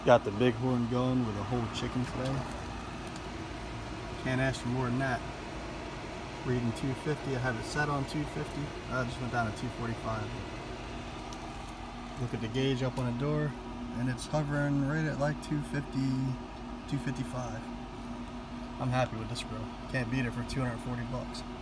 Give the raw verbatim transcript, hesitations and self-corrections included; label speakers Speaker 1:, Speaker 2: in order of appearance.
Speaker 1: Got the Bighorn going with a whole chicken today. Can't ask for more than that. Reading two fifty, I have it set on two fifty. I just went down to two forty-five. Look at the gauge up on the door, and it's hovering right at like two fifty, two fifty-five. I'm happy with this grill. Can't beat it for two hundred forty bucks.